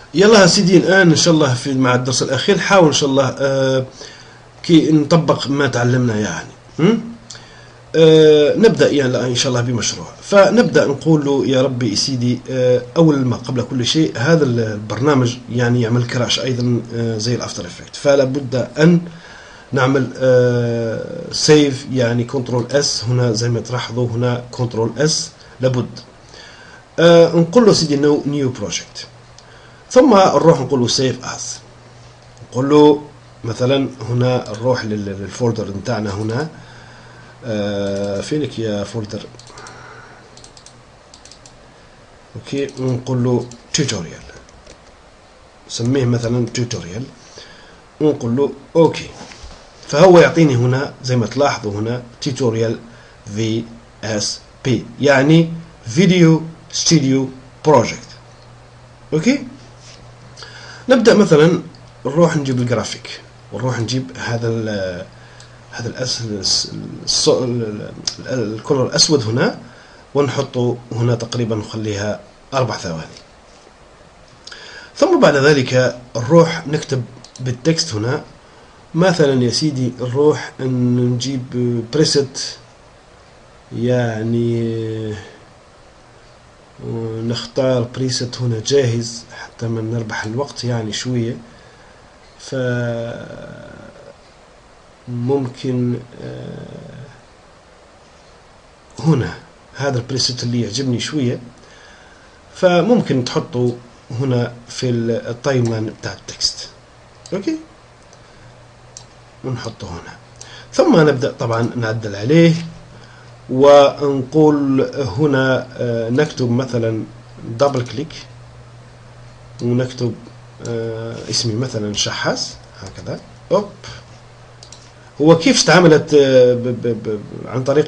يلا يا سيدي، الآن إن شاء الله مع الدرس الأخير نحاول إن شاء الله كي نطبق ما تعلمنا يعني. نبدأ يعني إن شاء الله بمشروع. فنبدأ نقول له يا ربي سيدي، أول ما قبل كل شيء هذا البرنامج يعني يعمل كراش أيضا زي الأفتر إفكت، فلا بد أن نعمل سيف يعني كنترول اس. هنا زي ما تلاحظوا هنا كنترول اس لابد. نقول له سيدي نيو بروجكت، ثم نروح نقول له سيف اس. نقول له مثلا هنا نروح للفولدر نتاعنا هنا. فينك يا فولدر؟ اوكي، ونقول له توتوريال، سميه مثلا توتوريال، ونقول له اوكي. فهو يعطيني هنا زي ما تلاحظوا هنا توتوريال في اس بي، يعني فيديو ستوديو بروجكت. اوكي، نبدأ مثلا نروح نجيب الجرافيك، ونروح نجيب هذا الكولر الأسود هنا، ونحطه هنا تقريبا نخليها 4 ثواني. ثم بعد ذلك نروح نكتب بالتكست هنا مثلا يا سيدي، نروح نجيب بريست، يعني نختار بريست هنا جاهز حتى ما نربح الوقت يعني شوية. ف ممكن هنا هذا البريست اللي يعجبني شوية، فممكن تحطه هنا في التايم لاين بتاع التكست. اوكي، ونحطه هنا، ثم نبدأ طبعا نعدل عليه، ونقول هنا نكتب مثلا دبل كليك، ونكتب اسمي مثلا شحاس هكذا. اوب، هو كيف استعملت عن طريق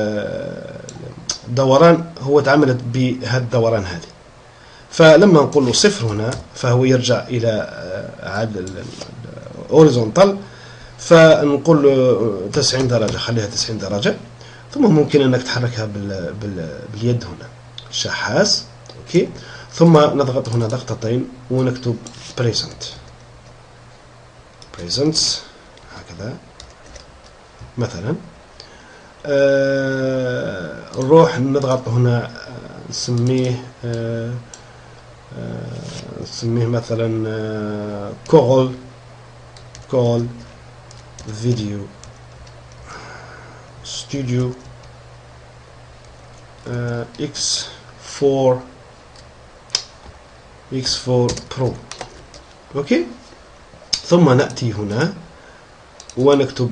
الدوران، هو تعاملت بهذا الدوران هذه. فلما نقول له 0 هنا فهو يرجع إلى عاد الهوريزونتال، فنقول له 90 درجة، خليها 90 درجة. ثم ممكن أنك تحركها باليد هنا شحاس. أوكي، ثم نضغط هنا ضغطتين ونكتب present هكذا مثلا. نروح نضغط هنا نسميه مثلا كول فيديو ستوديو X4 برو. اوكي، ثم نأتي هنا ونكتب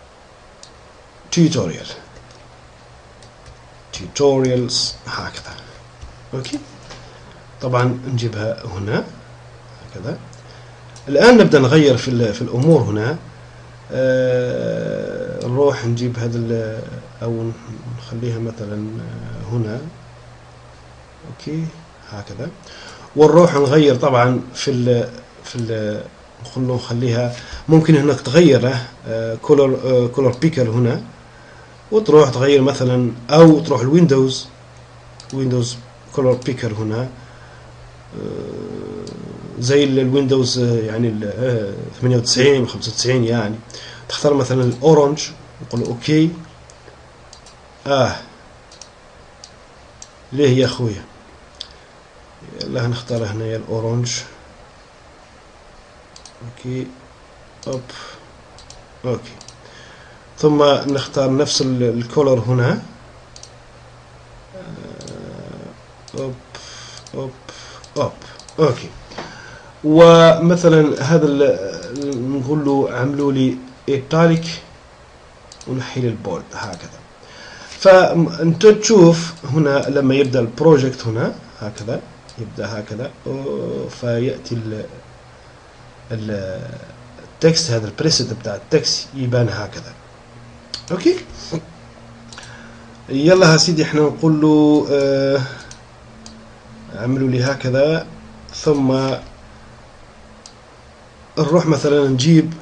tutorials هكذا. اوكي، طبعا نجيبها هنا هكذا. الآن نبدأ نغير في الأمور هنا. نروح نجيب هذا أو نخليها مثلا هنا. اوكي هكذا، ونروح نغير طبعا في نخليها، ممكن هناك تغيره كولر بيكر هنا، وتروح تغير مثلا، او تروح الويندوز كولر بيكر هنا زي الويندوز يعني 98 و 95 يعني. تختار مثلا الاورنج، نقول اوكي. ليه يا اخويا؟ يلا نختار هنا يا الاورنج. اوكي، اوكي، ثم نختار نفس الكولر هنا. اوكي، ومثلا هذا نقول له عملوا لي ايتاليك ونحيل البولد هكذا. فانت تشوف هنا لما يبدا البروجكت هنا هكذا، يبدا هكذا، فياتي التكست، هذا البريست بتاع التكست يبان هكذا. اوكي، يلا يا سيدي احنا نقول له عملوا لي هكذا. ثم نروح مثلا نجيب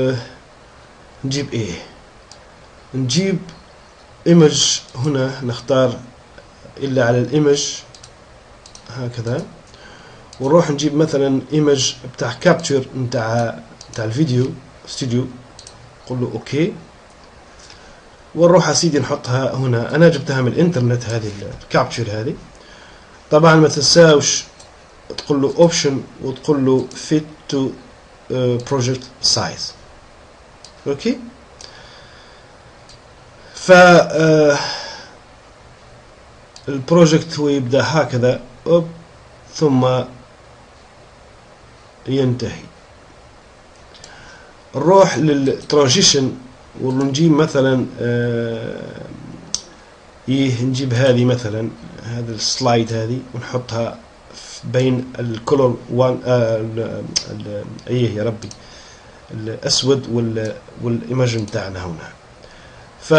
ايه، نجيب ايمج هنا، نختار الا على الايمج هكذا، ونروح نجيب مثلا ايمج بتاع كابتشر بتاع الفيديو ستوديو، نقول له اوكي، ونروح يا سيدي نحطها هنا. انا جبتها من الانترنت هذه الكابتشر هذه. طبعا ما تنساوش تقول له اوبشن وتقول له فيت تو بروجكت سايز. اوكي. ف البروجكت هو يبدا هكذا ثم ينتهي. نروح للترانزيشن ونجيب مثلا نجيب هذه مثلا، هذا السلايد هذه ونحطها بين الكولر ايه يا ربي الاسود والايماج بتاعنا هنا. ف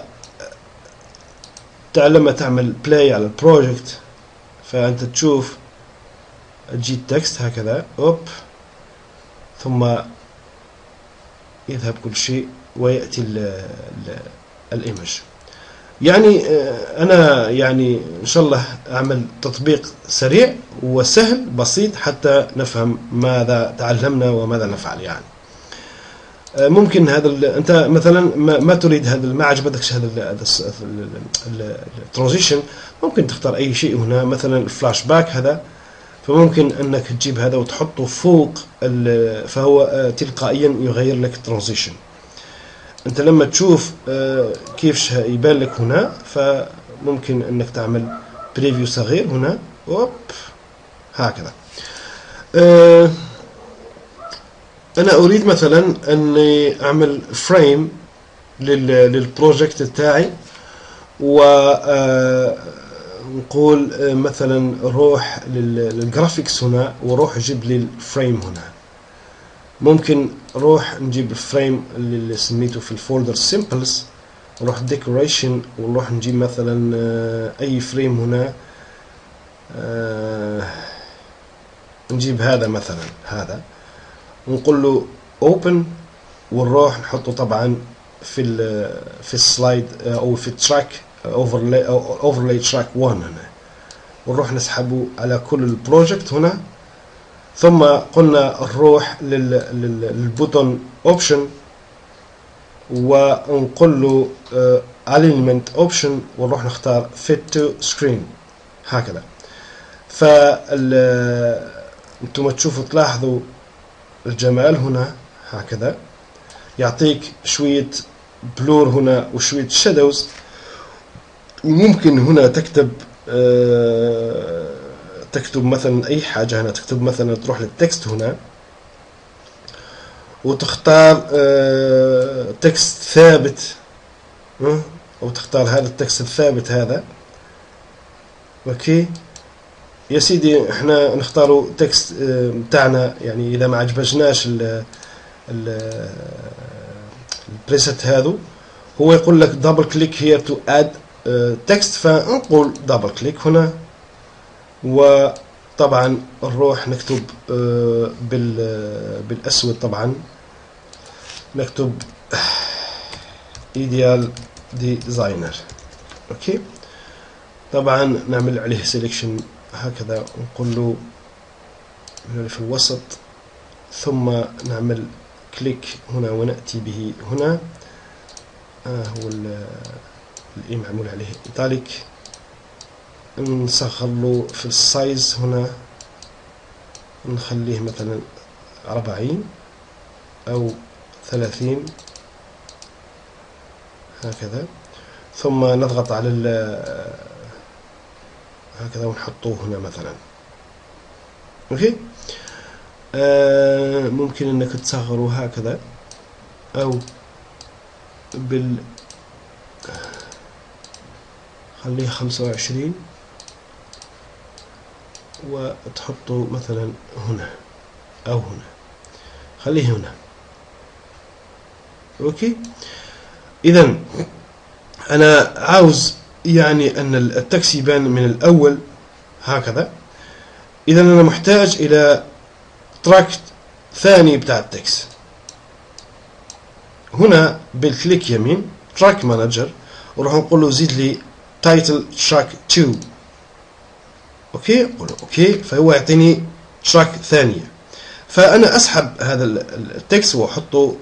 لما تعمل بلاي على البروجكت فانت تشوف تجي التكست هكذا ثم يذهب كل شيء ويأتي الايمج. يعني انا يعني ان شاء الله اعمل تطبيق سريع وسهل بسيط حتى نفهم ماذا تعلمنا وماذا نفعل. يعني ممكن هذا انت مثلا ما تريد هذا، ما عجبتكش هذا الترانزيشن، ممكن تختار اي شيء هنا، مثلا الفلاش باك هذا، فممكن انك تجيب هذا وتحطه فوق فهو تلقائيا يغير لك الترانزيشن. انت لما تشوف كيف يبان لك هنا، فممكن انك تعمل بريفيو صغير هنا هكذا. انا اريد مثلا اني اعمل فريم للبروجكت تاعي، ونقول مثلا روح للجرافيكس هنا وروح جيب لي الفريم هنا. ممكن روح نجيب الفريم اللي سميته في الفولدر سيمبلز، نروح ديكوريشن ونروح نجيب مثلا اي فريم هنا، نجيب هذا مثلا، هذا ونقول له اوبن، ونروح نحطه طبعا في السلايد او في التراك اوفرلاي تراك 1 هنا، ونروح نسحبه على كل البروجكت هنا. ثم قلنا نروح للبوتون اوبشن ونقول له alignment اوبشن، ونروح نختار fit to screen هكذا. انتم تشوفوا تلاحظوا الجمال هنا هكذا، يعطيك شوية بلور هنا وشوية شادوز. وممكن هنا تكتب مثلا اي حاجة هنا، تكتب مثلا تروح للتكست هنا وتختار تكست ثابت، او تختار هذا التكست الثابت هذا. اوكي يا سيدي، احنا نختاروا تكست بتاعنا، يعني اذا ما عجبناش البريسيت هذا، هو يقول لك دبل كليك هير تو اد تكست، فنقول دبل كليك هنا، وطبعا نروح نكتب بالاسود، طبعا نكتب ايديال ديزاينر. اوكي، طبعا نعمل عليه سيلكشن هكذا ونقول له في الوسط، ثم نعمل كليك هنا ونأتي به هنا. هو اللي معمول عليه إيتاليك، نصغر له في السايز هنا، نخليه مثلا 40 أو 30 هكذا، ثم نضغط على هكذا ونحطوه هنا مثلا. اوكي، ممكن انك تصغره هكذا او خليه 25 وتحطه مثلا هنا او هنا، خليه هنا. اوكي، اذا انا عاوز يعني ان التكست يبان من الاول هكذا. اذا انا محتاج الى تراك ثاني بتاع التكست. هنا بالكليك يمين تراك مانجر، وراح نقول له زيد لي تايتل تراك 2. اوكي، اقول له اوكي، فهو يعطيني تراك ثانية. فأنا أسحب هذا التكست وأحطه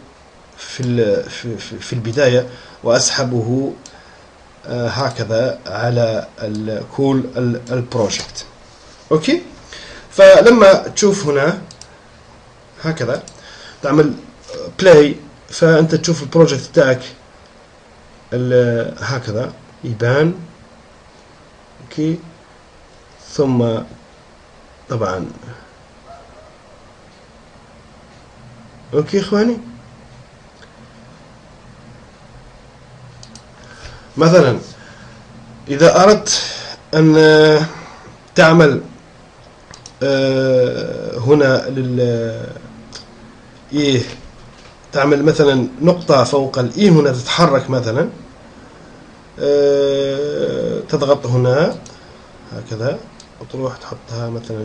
في البداية، وأسحبه هكذا على كل البروجكت. أوكي. فلما تشوف هنا هكذا تعمل بلاي، فأنت تشوف البروجكت تاعك هكذا يبان. أوكي. ثم طبعا أوكي إخواني، مثلا إذا أردت أن تعمل هنا تعمل مثلا نقطة فوق الإي هنا تتحرك مثلا، تضغط هنا هكذا وتروح تحطها مثلا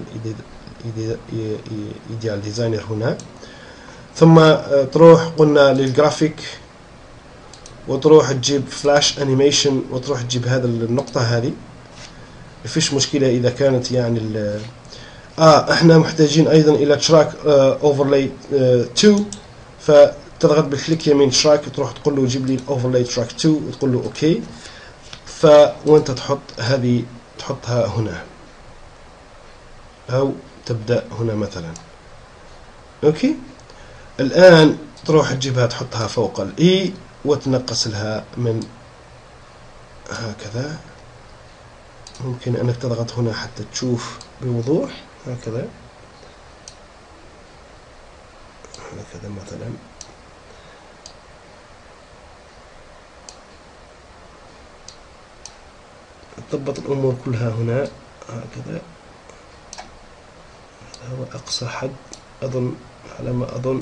ايديال ديزاينر هنا، ثم تروح قلنا للجرافيك وتروح تجيب فلاش انيميشن وتروح تجيب هذا النقطة هذه. مفيش مشكلة إذا كانت يعني احنا محتاجين ايضا الى تراك اوفرلاي 2، فتضغط بالكليك يمين تراك وتروح تقول له جيب لي الاوفرلاي تراك 2 وتقول له اوكي. وانت تحط هذه تحطها هنا او تبدأ هنا مثلا. اوكي. الان تروح تجيبها تحطها فوق الاي وتنقص لها من هكذا. ممكن انك تضغط هنا حتى تشوف بوضوح هكذا مثلا. تضبط الأمور كلها هنا هكذا. هذا هو أقصى حد أظن على ما أظن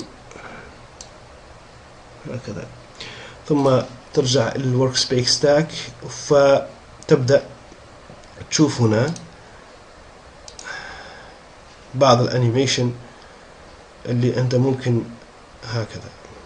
هكذا. ثم ترجع للورك سبيس تاعك فتبدأ تشوف هنا بعض الانيميشن اللي انت ممكن هكذا.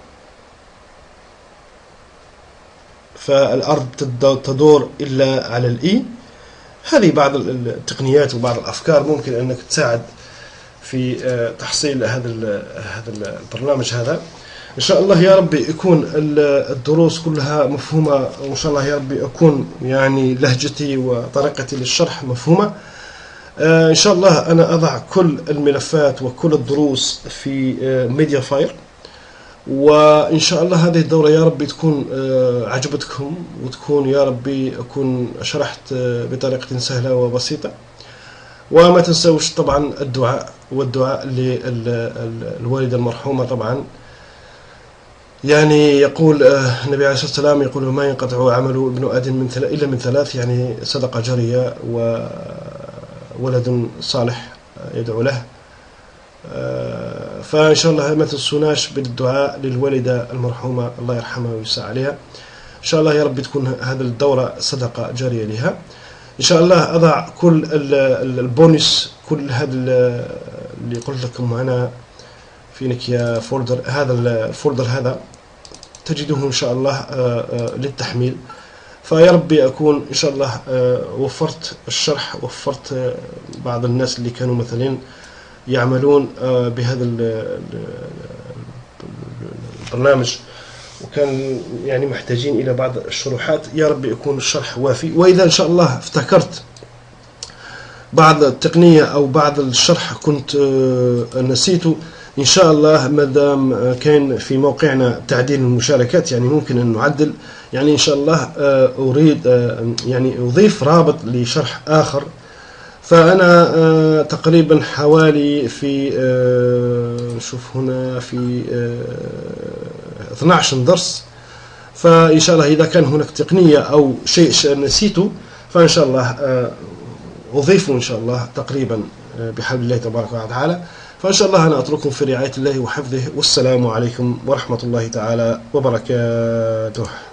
فالارض تدور الا على الاي. هذه بعض التقنيات وبعض الافكار ممكن انك تساعد في تحصيل هذا البرنامج هذا. ان شاء الله يا رب يكون الدروس كلها مفهومه، وان شاء الله يا رب يكون يعني لهجتي وطريقتي للشرح مفهومه. ان شاء الله انا اضع كل الملفات وكل الدروس في ميديا فاير، وان شاء الله هذه الدوره يا رب تكون عجبتكم وتكون يا رب اكون شرحت بطريقه سهله وبسيطه. وما تنسوش طبعا الدعاء للوالده المرحومه. طبعا يعني يقول النبي عليه الصلاه والسلام يقول ما ينقطع عمل ابن ادم الا من ثلاث، يعني صدقه جاريه وولد صالح يدعو له. فإن شاء الله ما تنسوناش بالدعاء للوالدة المرحومة، الله يرحمها ويسع عليها. إن شاء الله يا رب تكون هذه الدورة صدقة جارية لها. إن شاء الله أضع كل البونس، كل هذا اللي قلت لكم أنا فينك يا فولدر. هذا الفولدر هذا تجده إن شاء الله للتحميل. فيا ربي أكون إن شاء الله وفرت الشرح، وفرت بعض الناس اللي كانوا مثلا يعملون بهذا البرنامج وكان يعني محتاجين إلى بعض الشروحات. يا رب يكون الشرح وافي. وإذا إن شاء الله افتكرت بعض التقنية أو بعض الشرح كنت نسيته، إن شاء الله مادام كان في موقعنا تعديل المشاركات يعني ممكن أن نعدل. يعني إن شاء الله أريد يعني أضيف رابط لشرح آخر. فأنا تقريبا حوالي في نشوف هنا في 12 درس. فإن شاء الله إذا كان هناك تقنية أو شيء نسيته فإن شاء الله أضيفه إن شاء الله تقريبا بحول الله تبارك وتعالى. فإن شاء الله أنا أترككم في رعاية الله وحفظه، والسلام عليكم ورحمة الله تعالى وبركاته.